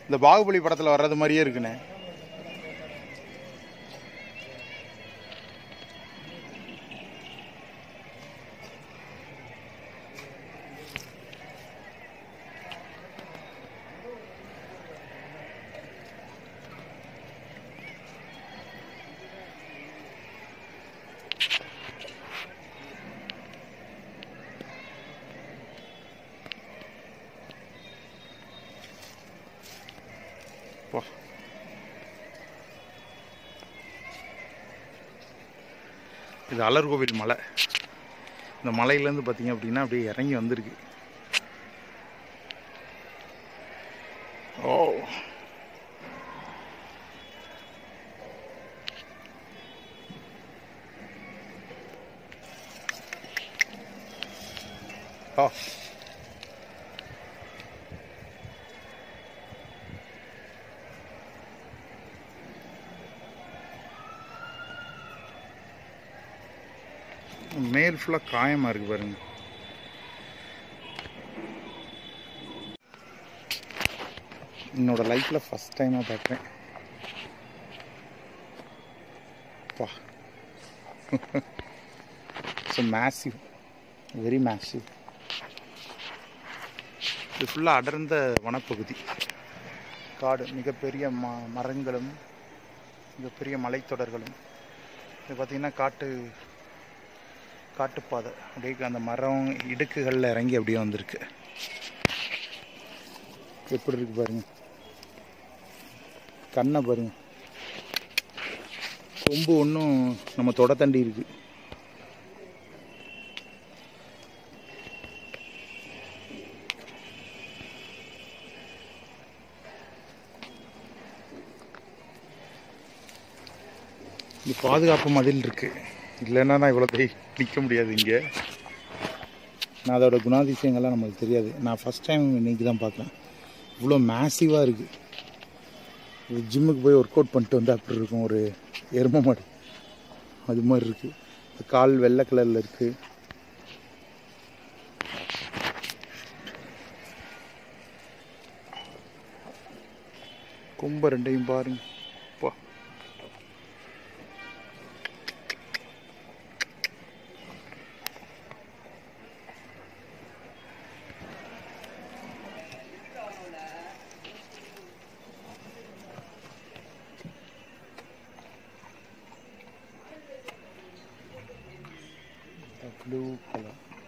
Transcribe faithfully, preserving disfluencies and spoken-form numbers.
இந்த பாகுபலி படத்தில் வர்றது மாதிரியே இருக்குண்ணே. இது அழகர்கோவில் மலை. இந்த மலையிலேருந்து பார்த்தீங்க அப்படின்னா அப்படியே இறங்கி வந்திருக்கு. ஓ ஓ மேல் ஃபுல்லாக காயமாக இருக்குது பாருங்க. என்னோட லைஃப்பில் ஃபஸ்ட் டைமாக பார்க்குறேன். பா ஸோ மேசிவ், வெரி மேசிவ். இது ஃபுல்லாக அடர்ந்த வனப்பகுதி, காடு, மிகப்பெரிய ம மரங்களும் மிகப்பெரிய மலைத்தொடர்களும். இது பார்த்திங்கன்னா காட்டு காட்டுப்பாதை, அப்படியே அந்த மரம் இடுக்குகளில் இறங்கி அப்படியே வந்திருக்கு. எப்படி இருக்கு பாருங்க, கண்ணை பாருங்க, கொம்பு ஒன்றும் நம்ம தொட தண்டி இருக்கு. இது பாதுகாப்பு மதில் இருக்கு, இல்லைன்னா நான் இவ்வளோ போய் நிற்க முடியாது இங்கே. நான் அதோட குணாதிசயங்கள்லாம் நம்மளுக்கு தெரியாது. நான் ஃபஸ்ட் டைம் இன்றைக்கி தான் பார்க்குறேன். இவ்வளோ மேசிவாக இருக்குது. இது ஜிம்முக்கு போய் ஒர்க் அவுட் பண்ணிட்டு வந்து அப்படி இருக்கும், ஒரு எருமை மாடு அது மாதிரி இருக்குது. கால் வெள்ளை கலரில் இருக்குது. கொம்பை ரெண்டையும் பாருங்க. பா blue color.